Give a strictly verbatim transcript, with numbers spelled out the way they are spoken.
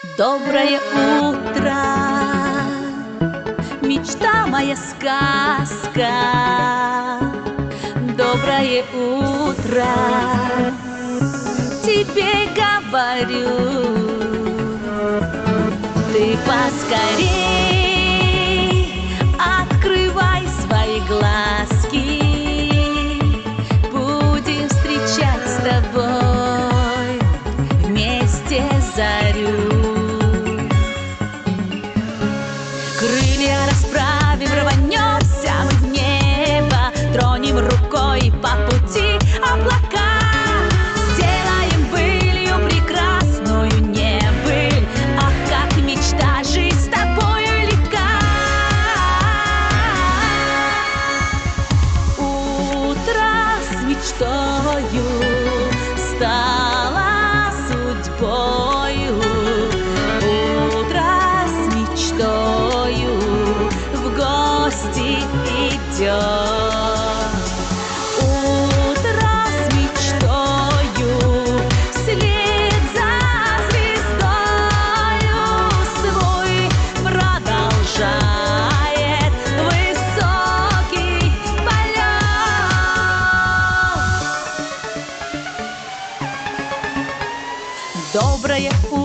Доброе утро, мечта моя сказка. Доброе утро, тебе говорю. Ты поскорей открывай свои глазки, будем встречать с тобой вместе зарю. Крылья расправим, рванемся мы в небо, тронем рукой по пути облака, сделаем былью прекрасную небыль. Ах, как мечта, жизнь с тобою легка. Утро с мечтою стало судьбою, утро с мечтою в гости идет. Утро с мечтою вслед за звездою свой продолжает высокий полет. Доброе утро.